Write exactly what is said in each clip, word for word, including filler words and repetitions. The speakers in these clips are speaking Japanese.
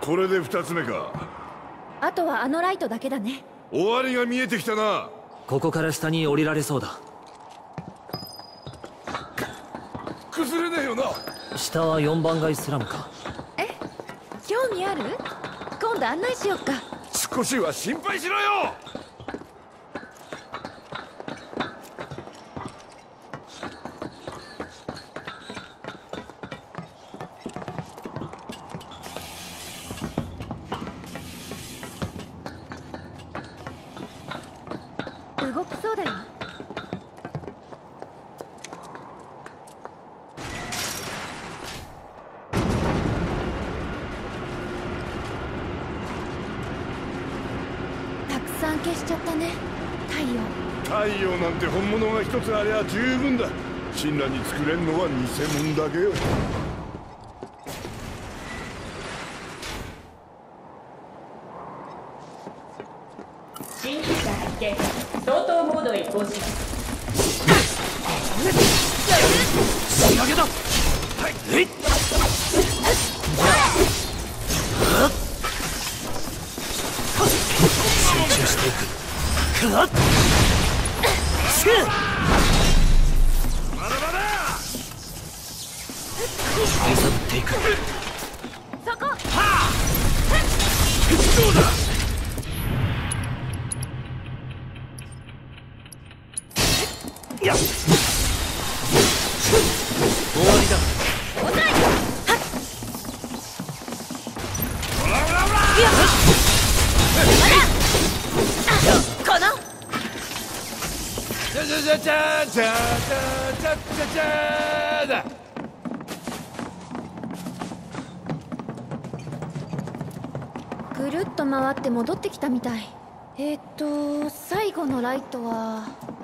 これで二つ目か。 あとはあのライトだけだね。 終わりが見えてきたな。 ここから下に降りられそうだ。 崩れねえよな。 下はよんばん街スラムか。 え、興味ある？今度案内しよっか。 少しは心配しろよ。 動きそうだよ。たくさん消しちゃったね、太陽。 太陽なんて本物が一つありゃ十分だ。神羅に作れんのは偽物だけよ。 新機種発見。相当モードへ移行します。 仕上げだ。はい、えい。集中していく。かっ。す。 まだまだ。 揺さぶっていく。 そこ。はあ。どうだ。 やっ。終わりだ。 遅い。はっ。 ほらほらほら。 いや。まだ。あ、この。 じゃじゃじゃじゃじゃじゃじゃじゃじゃだ。 ぐるっと回って戻ってきたみたい。えーっと最後のライトは。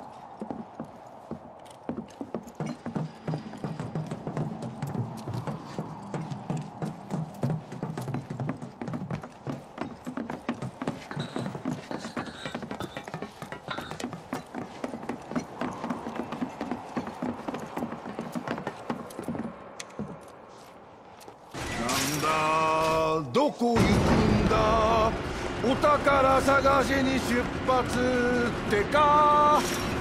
なんだ、どこ行くんだ。お宝探しに出発ってか。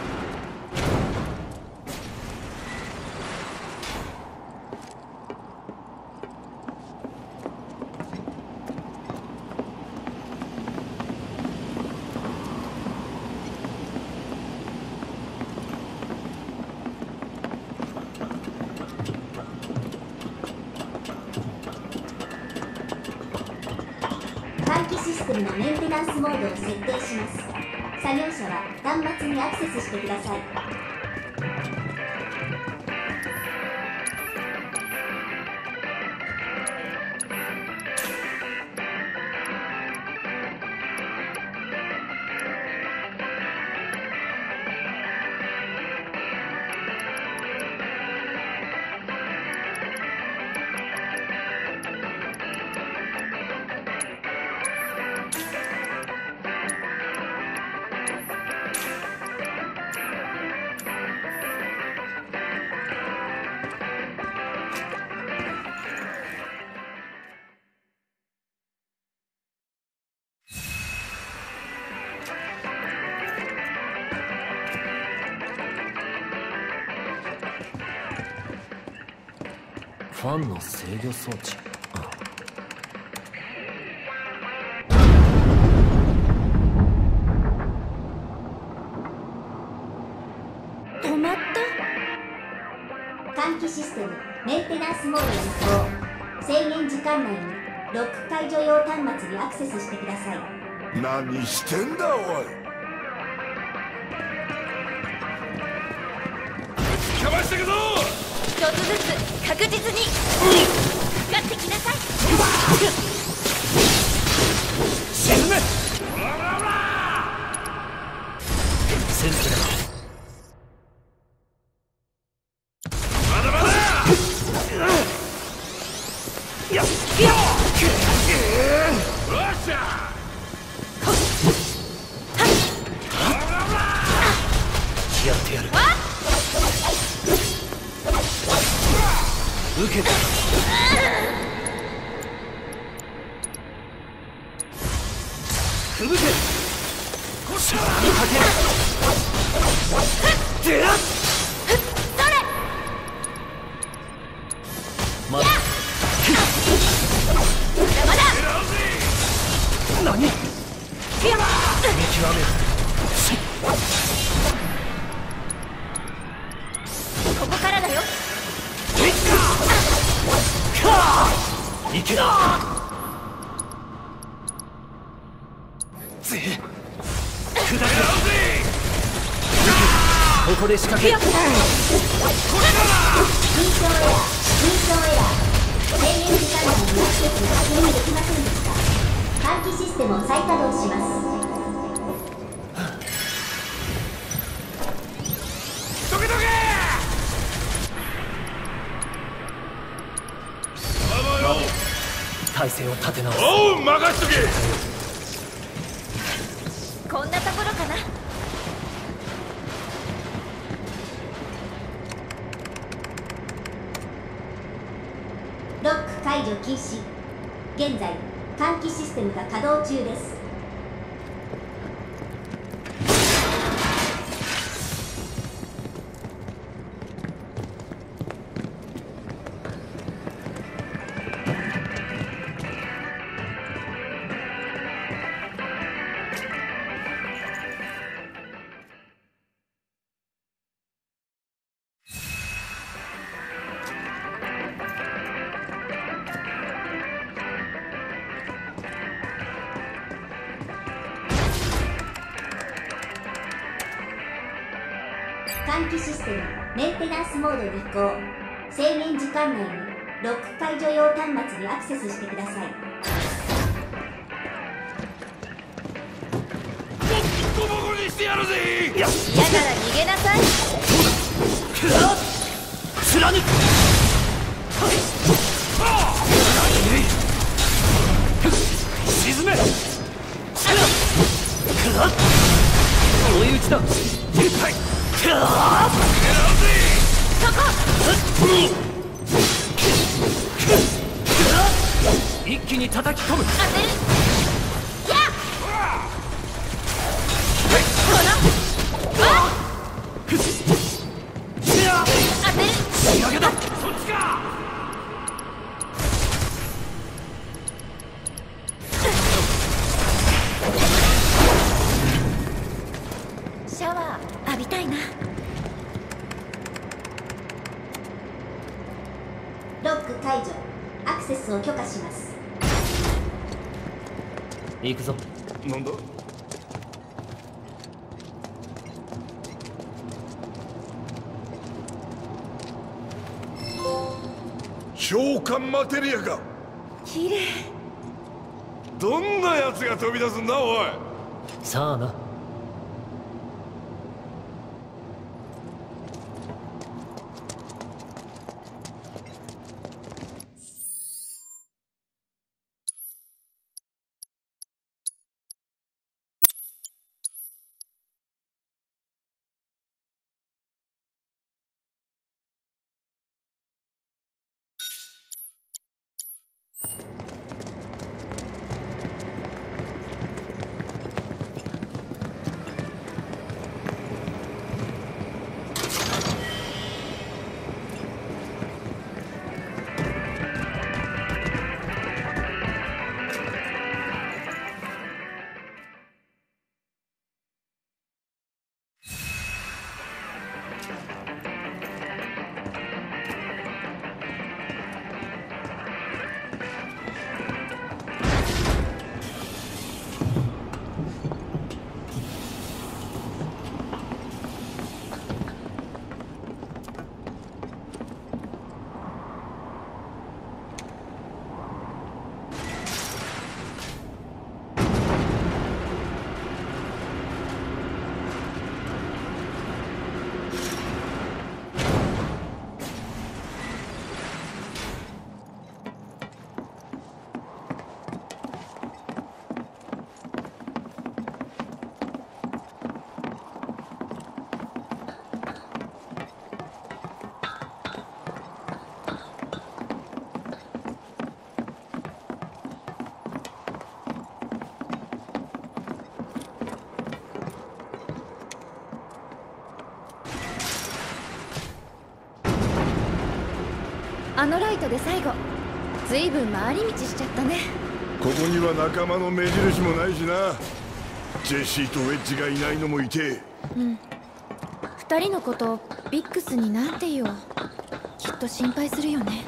換気システムのメンテナンスモードを設定します。作業者は端末にアクセスしてください。 ファンの制御装置。 止まった。 換気システムメンテナンスモードに移行。制限時間内にロック解除用端末にアクセスしてください。 何してんだおい。かましてくぞ。 一つずつ確実にかかってきなさい。 沈め。センスだ。 まだまだ。 やっやっ。 よっしゃ。 やってやる。受けた。 死にかける。でやっまだまだ何見極める。 ここからだよ。 いけだぜ砕けここで仕掛ける。 緊張エラー緊張エラー制限時間内にアクセスが確認できませんでした。換気システムを再稼働します。 どけどけ体勢を立て直す。 おう任しとけ。 こんなところかな。 ロック解除禁止。現在換気システムが稼働中です。換気システムメンテナンスモードに移行。制限時間内にロック解除用端末にアクセスしてください。 ボコボコにしてやるぜ。 嫌なら逃げなさい。 貫く。沈め。追い打ちだ。はい一気に叩き込む。 当てる。やっこのわっ当てる。 仕上げだ。 そっちか。 シャワー浴びたいな。 ロック解除。アクセスを許可します。 行くぞ。 なんだ。召喚マテリアか。 綺麗。 どんなやつが飛び出すんだおい。 さあな。 あのライトで最後ずいぶん回り道しちゃったね。 ここには仲間の目印もないしな。ジェシーとウェッジがいないのもいて。 うん。二人のことビックスになんて言おう。きっと心配するよね。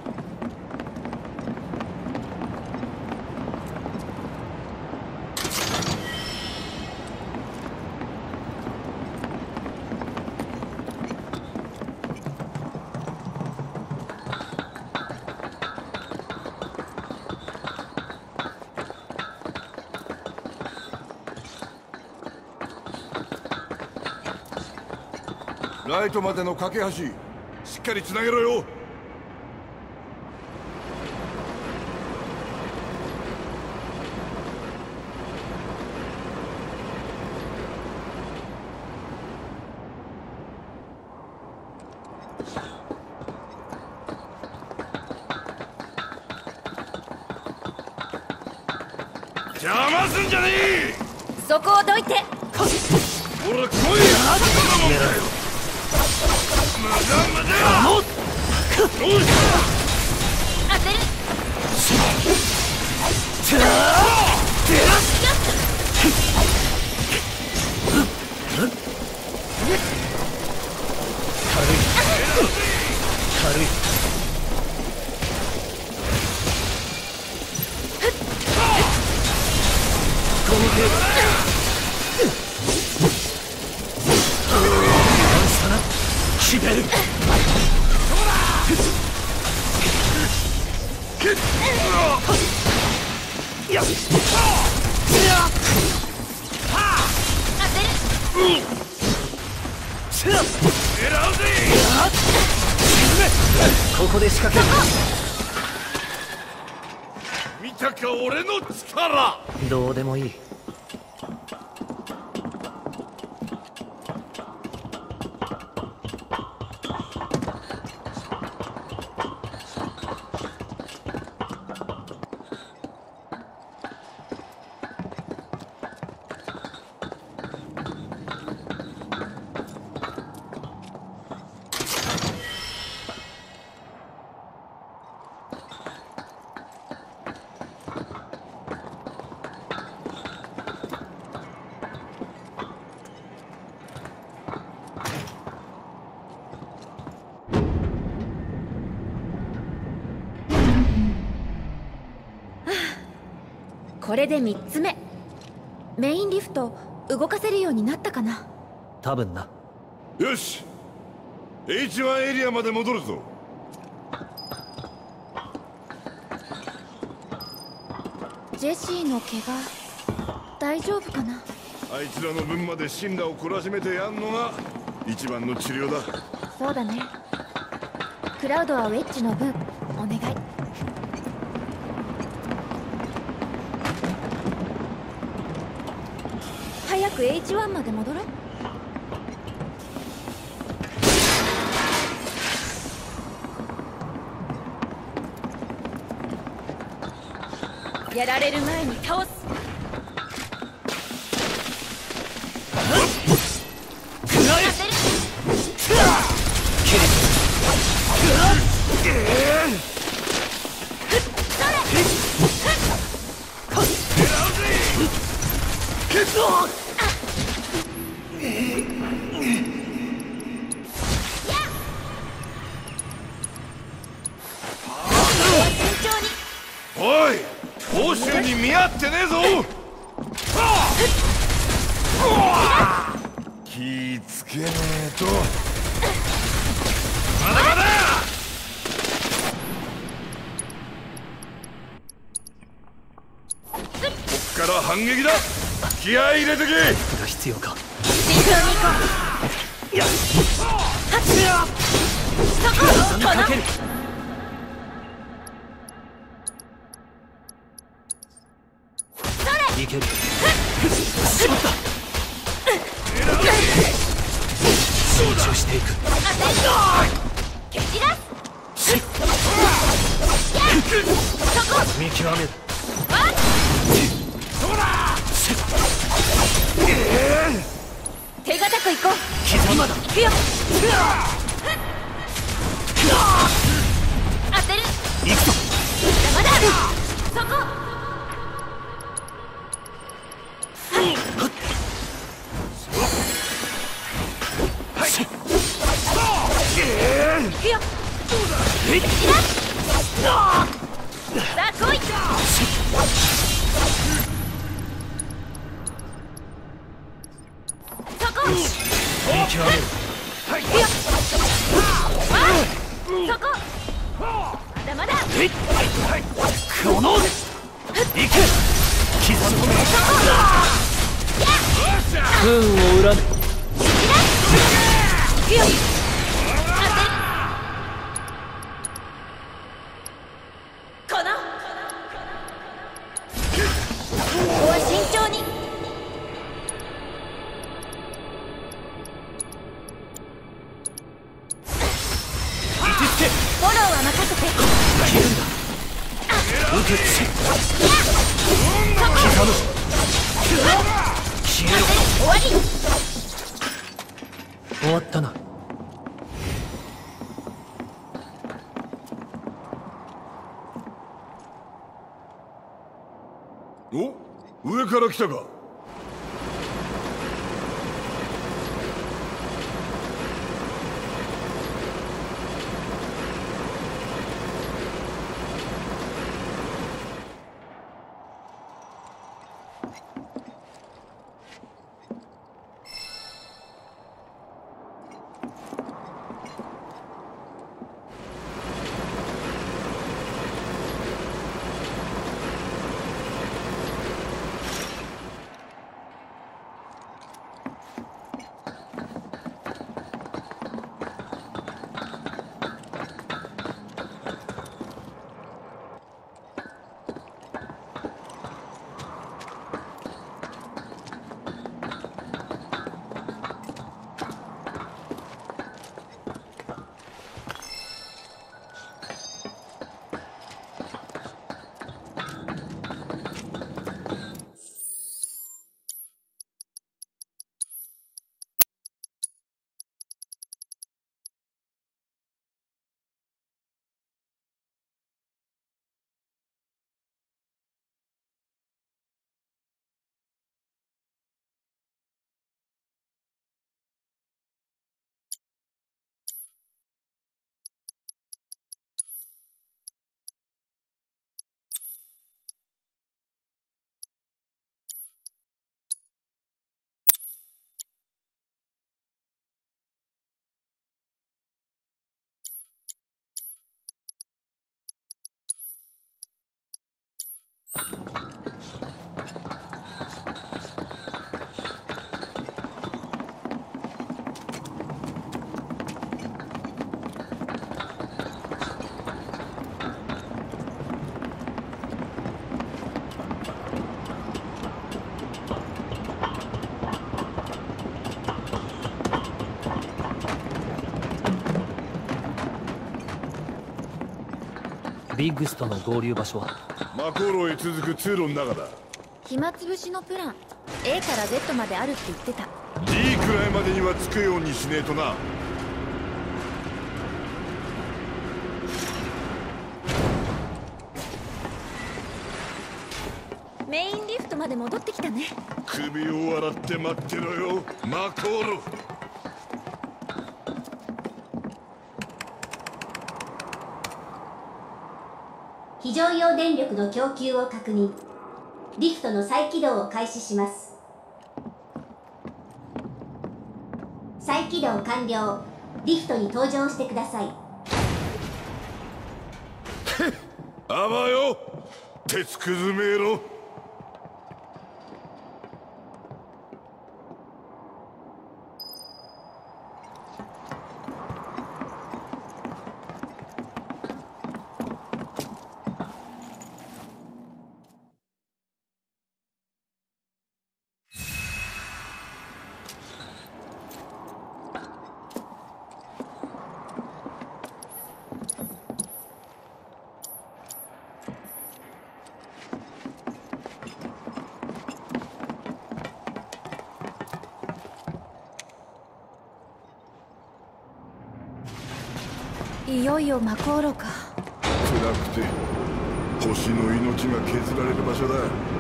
ライトまでの架け橋、しっかりつなげろよ。邪魔すんじゃねえ。 そこをどいて。 ほら来い。無駄無駄。よし。 当てる。 軽い。この程度。決める。やっ。ここで仕掛ける。 見たか俺の力。 どうでもいい。 これでみっつめ。メインリフト動かせるようになったかな。 多分な。 よし、 エイチワン エリアまで戻るぞ。 ジェシーの怪我大丈夫かな。 あいつらの分まで神羅を懲らしめてやんのが一番の治療だ。 そうだね。クラウドはウェッジの分お願い。早く エイチワン まで戻ろう。やられる前に倒す。 おい、報酬に見合ってねえぞ。気ぃつけねえと。まだまだ。こっから反撃だ。気合い入れてけ。 が必要か。 慎重に行こう。よし。そこ、この。 いける。しまった。集中していく。 蹴散らす。そこ。 見極める。 手堅く行こう。 今だ。 行くよ。当行くぞ。 まだそこ。行くよ。 えいっさあ来い。そこ。 見極める。 行くよ。そこ。まだまだ。 えいっこの行く。刻む。不運を恨め。 行くよ。このここは慎重に。 位置付け。 フォローは任せて。 消えるんだ。受けつけ。刻む。消えろ。 終わり。 終わったな。 お、上から来たか。 ビッグスとの合流場所はマコーロへ続く通路の中だ。 暇つぶしのプラン A から Z まであるって言ってた。 いいくらいまでには着くようにしねえとな。 メインリフトまで戻ってきたね。 首を洗って待ってろよ、マコーロ。 非常用電力の供給を確認。リフトの再起動を開始します。再起動完了。リフトに搭乗してください。 あばよ、鉄くずめろ。 いよいよマコーロか。 プなくて星の命が削られる場所だ。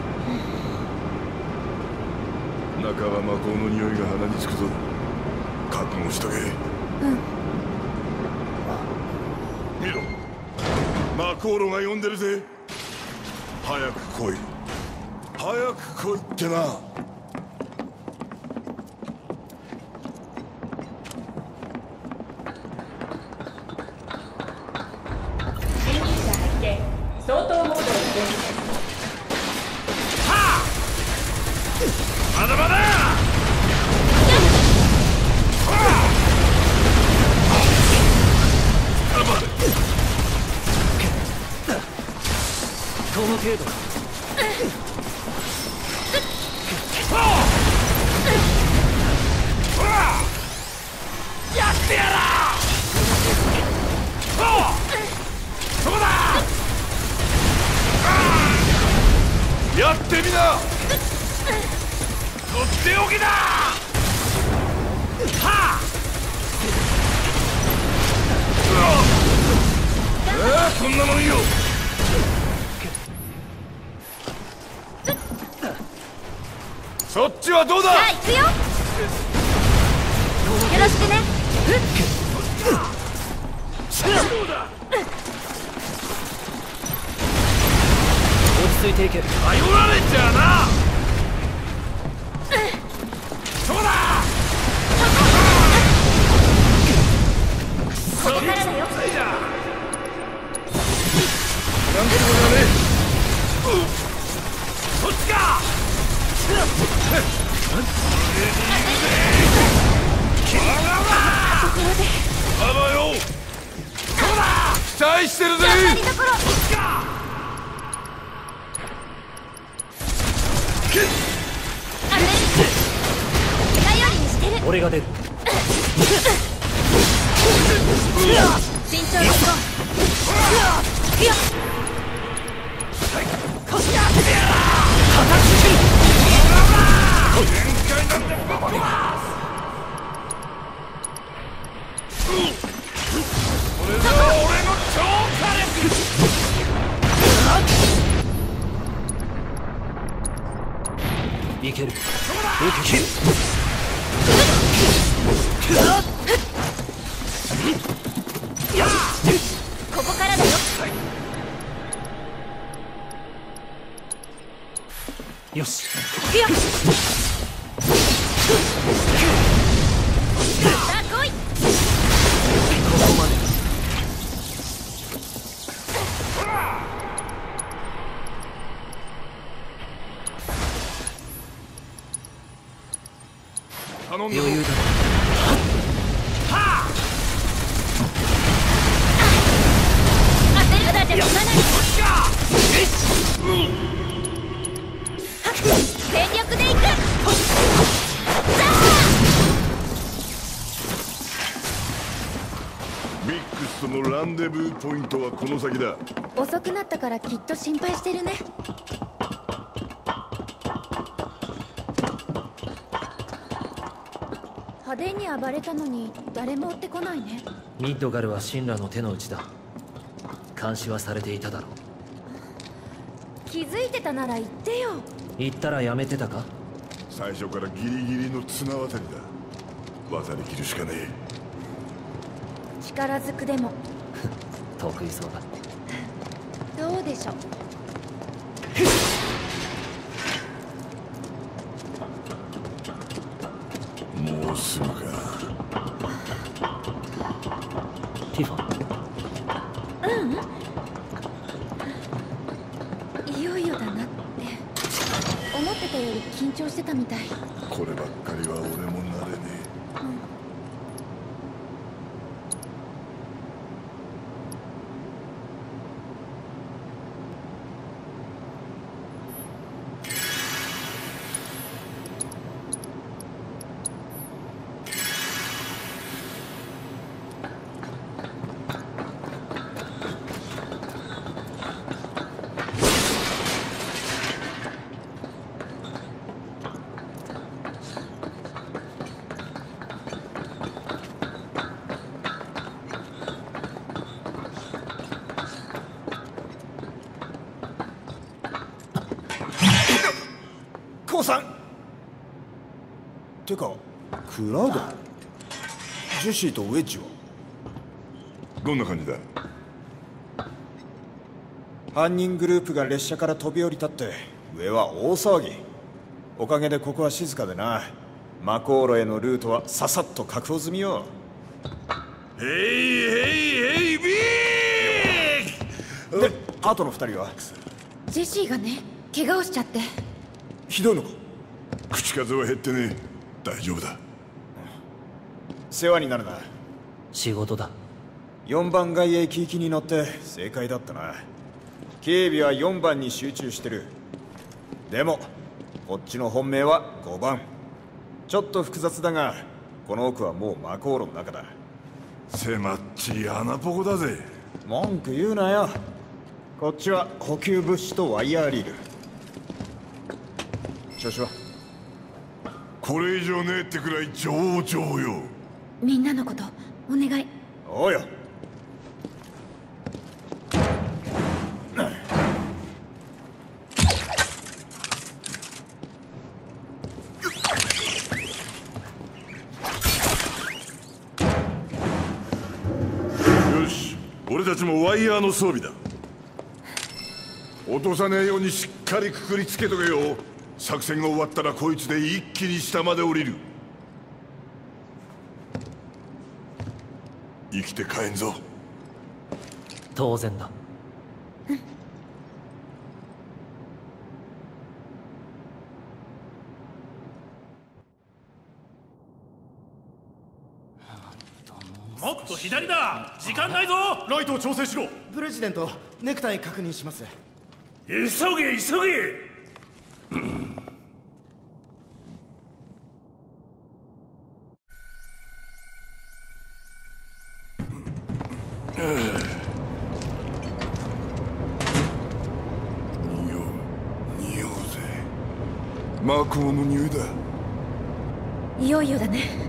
中は魔法の匂いが鼻につくぞ。覚悟しとけ。うん。見ろ、魔法炉が呼んでるぜ。早く来い、早く来いってな。 相当モードに移行します。 はあ、まだまだ。この程度か。やってやら。そうだ。 やってみな。 とっておきだ。はあ。 ああ、こんなもんよ。そっちはどうだ。 じゃあ行くよ。よろしくね。 そうだ。落ち着いていけ。頼られちゃうな。そうだ。 ここからだよ。 なんともだね。 そっちか。 ところであばよ。 そうだ。 期待してるぜ。 当たりどころ。 そっちか。 当てる。頼りにしてる。 俺が出る。 慎重に行こう。いや。 いける。 ここからだよ。 よし。 いや。さあ来い。 ここまで。 頼んだ。 余裕だ。 当てるだじゃ済まない。全力でいく。 ビックスとのランデブーポイントはこの先だ。 遅くなったからきっと心配してるね。派手に暴れたのに誰も追ってこないね。 ミッドガルは神羅の手の内だ。監視はされていただろう。 気づいてたなら言ってよ。 言ったらやめてたか。 最初からギリギリの綱渡りだ。渡りきるしかねえ。 力ずくでも得意そうだ。 どうでしょう。 もうすぐか。 ティファン。 いよいよだなって思ってたより緊張してたみたい。 こればっかりは俺も慣れねえ。 てかクラウド、ジェシーとウェッジはどんな感じだ？ 犯人グループが列車から飛び降りたって上は大騒ぎ。おかげでここは静かでな。マコーロへのルートはささっと確保済みよ。 ヘイヘイヘイビーで、あとの二人はジェシーがね、怪我をしちゃって。 ひどいのか？ 口数は減ってねえ。大丈夫だ。 世話になるな。 仕事だ。 よんばん外駅行きに乗って正解だったな。警備はよんばんに集中してる。でもこっちの本命はごばん。ちょっと複雑だがこの奥はもうマコーロの中だ。 狭っちい穴ポコだぜ。 文句言うなよ。こっちは補給物資とワイヤーリール。調子は？ これ以上ねえってくらい上々よ。 みんなのことお願い。 おうよ。 よし、俺たちもワイヤーの装備だ。落とさねえようにしっかりくくりつけとけよ。作戦が終わったらこいつで一気に下まで降りる。生きて帰んぞ。 当然だ。 もっと左だ。時間ないぞ。 ライトを調整しろ。プレジデント、ネクタイ確認します。 急げ急げ。 匂う匂うぜ。マコーの匂いだ。 いよいよだね。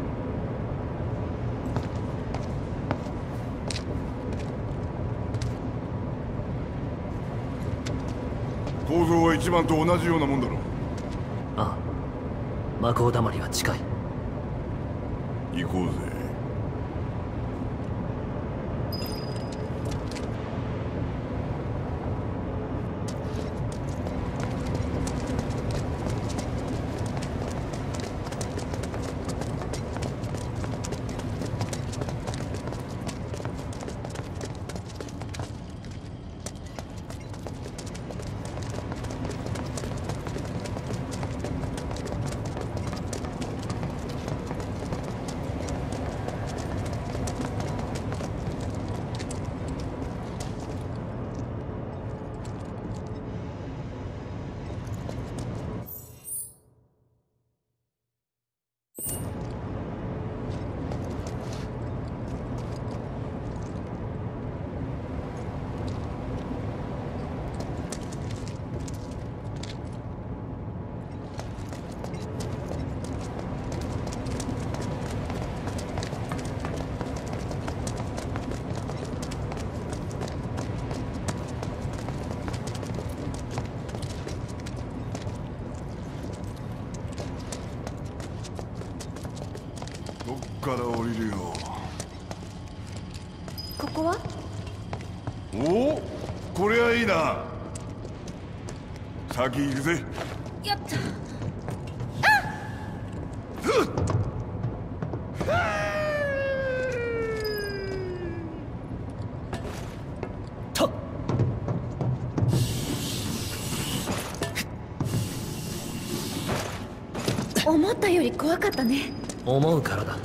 構造は一番と同じようなもんだろう。 ああ、魔法だまりは近い。 行こうぜ。どっから降りるよ。 ここは？ おお、こりゃいいな。先行くぜ。 やった。 と思ったより怖かったね。 思うからだ。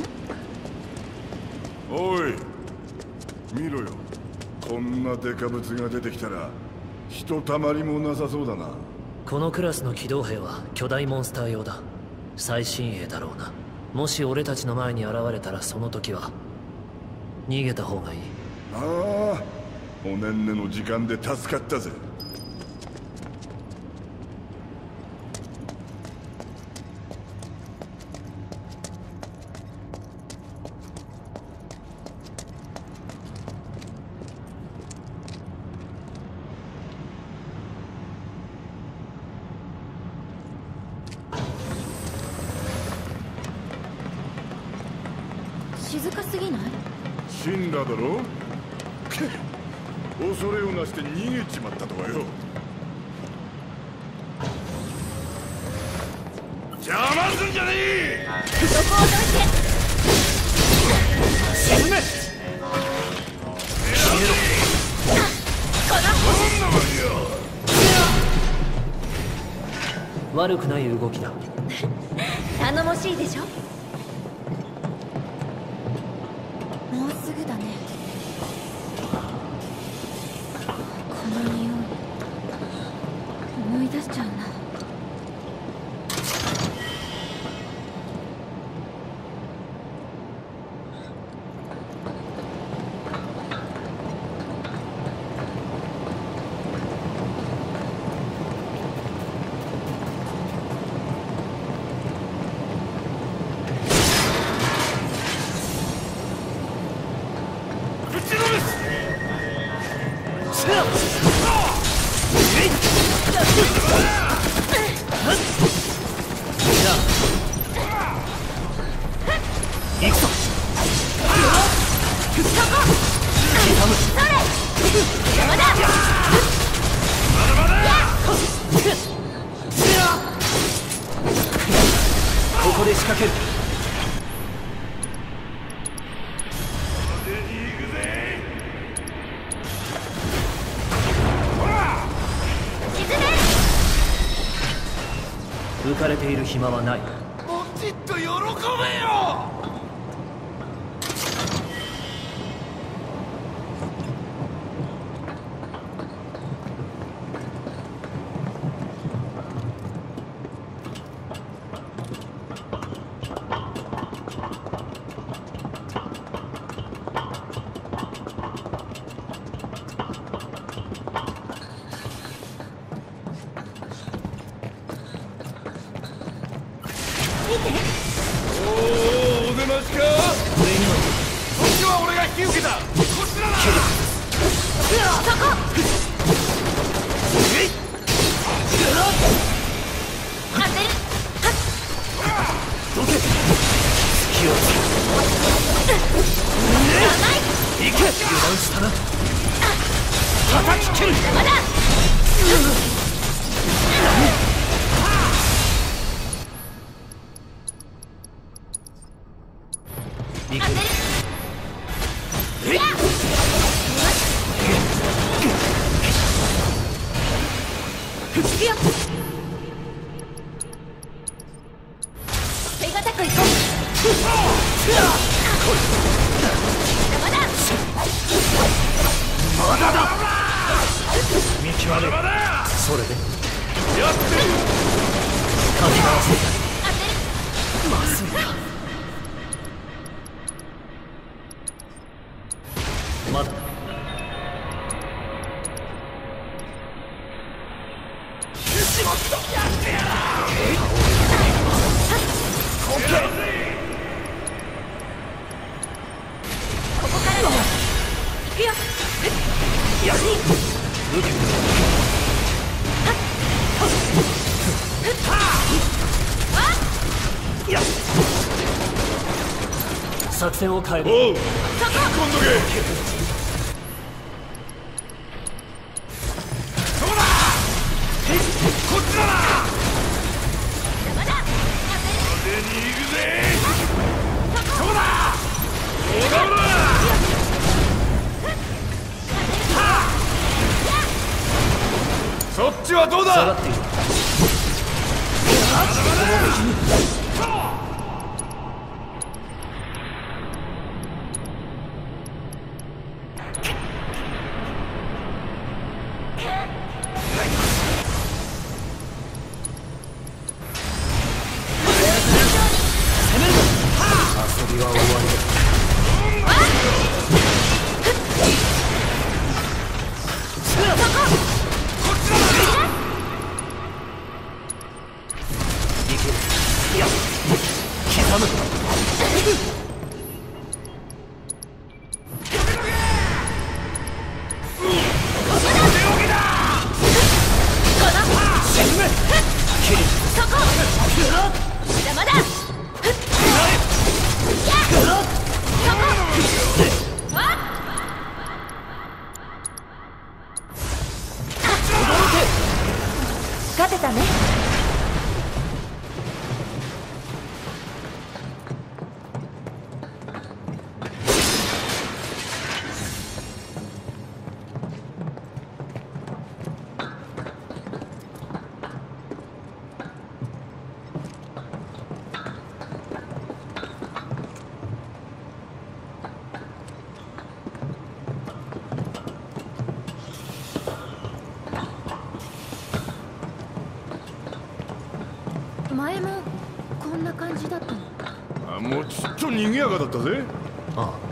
おい見ろよ。こんなデカブツが出てきたらひとたまりもなさそうだな。 このクラスの機動兵は巨大モンスター用だ。最新鋭だろうな。もし俺たちの前に現れたらその時は逃げた方がいい。 ああ、おねんねの時間で助かったぜ。 静かすぎない？ 死んだだろ。恐れをなして逃げちまったとはよ。邪魔すんじゃねえ。 そこをどいて。 沈め。 悪くない動きだ。 頼もしいでしょ。もうすぐだね。この匂い思い出しちゃうな。 ここで仕掛ける。浮かれている暇はない。 もうちっと喜べよ。 おお出ましか。そっちは俺が引き受けた。こちらだ。 そこ。当てる。 どけ。隙をつけ。行け。油断したな。叩き切る。 まだ。 行く。 手堅くいこう。まだ。 まだだ。見極め。それでやってる。 かき回せ。 当てる。 まずいか。まだ。 しまった。やってやら。 ここからだ。行くよ。 やる。受け。やっ。作戦を変える。 おう。今度け。こっちだな。 まだ。 でに行くぜ。そうだ。そうだ。そっちはどうだ。 下がっている。遊びは終わりだ。 まだ。 あもうちっと賑やかだったぜ。 ああ